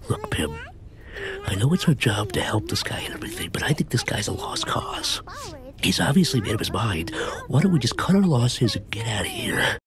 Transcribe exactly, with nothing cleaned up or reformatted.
Look, Pim, I know it's our job to help this guy and everything, but I think this guy's a lost cause. He's obviously made up his mind. Why don't we just cut our losses and get out of here?